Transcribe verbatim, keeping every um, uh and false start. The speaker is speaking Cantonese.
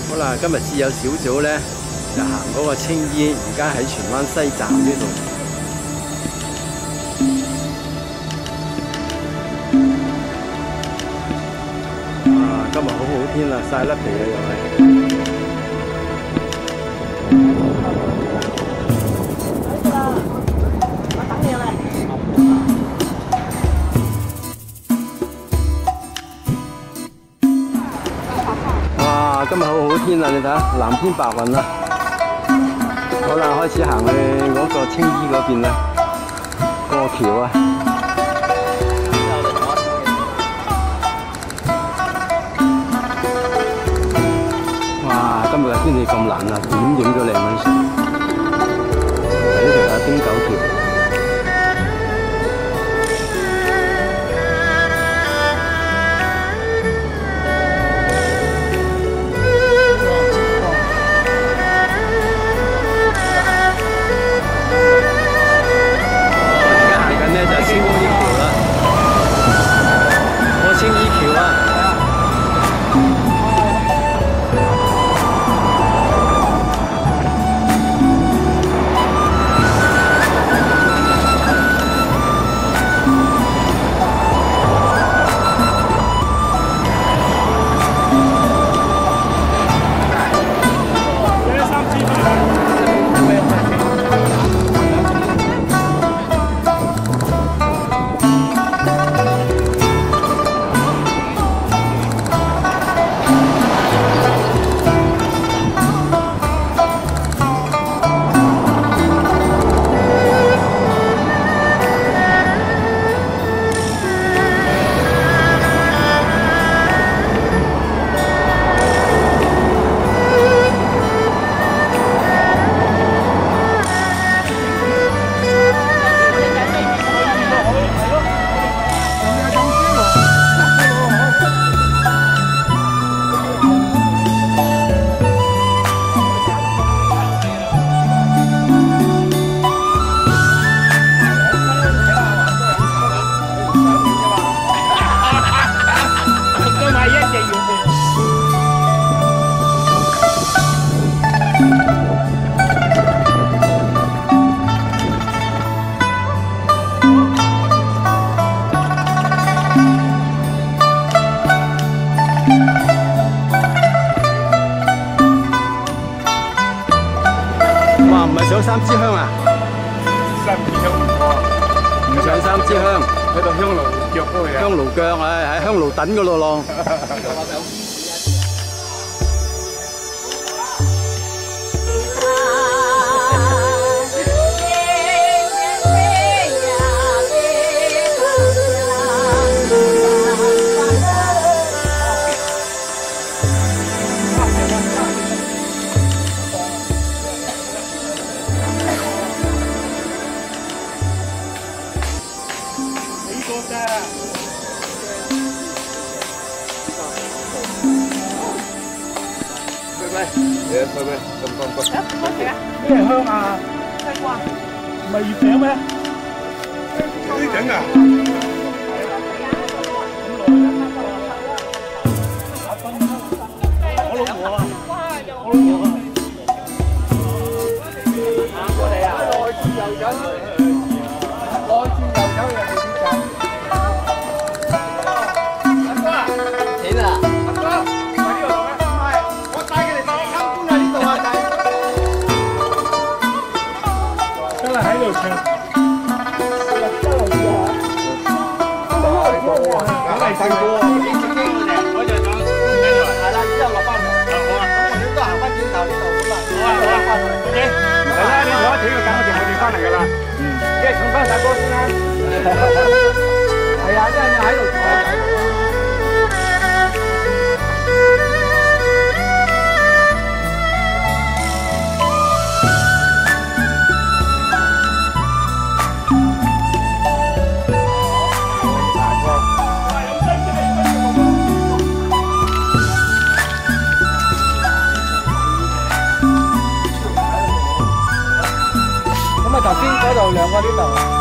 好啦，今日自由小組咧就行嗰個青衣，而家喺荃灣西站呢度。啊，今日好好天啦，曬甩皮啦又係。我等你啦。哇！今日好好天啊，你睇下藍天白雲啦。好啦，開始行去嗰個青衣嗰邊啦，過橋啊！哇！今日嘅天氣咁冷啊，點影咗靚啲相？呢條係汀九橋。 哇！唔係上三支香啊？三支香唔錯，唔上三支香，喺度香爐腳嗰度。香爐腳啊，喺香爐等嗰度咯。 誒，去咩？咁咁咁。 誒，乜嘢啊？ 咩香啊？ 西瓜。 唔係月餅咩？呢頂啊？我老婆啊！我老婆啊！我哋啊，內轉右走，內轉右走又係點走？阿哥啊！錢啊！阿哥。 喺度唱，梗係細個啊！我就講，係啦，之後落翻嚟。好啊，咁我哋都行翻轉頭呢度好啦。好啊，好啊，翻去。O K，嚟啦，你坐一條嘅等我哋，我哋翻嚟㗎啦。嗯，即係唱翻首歌先啦。係啊，即係你喺度坐。 頭先嗰度兩個呢度。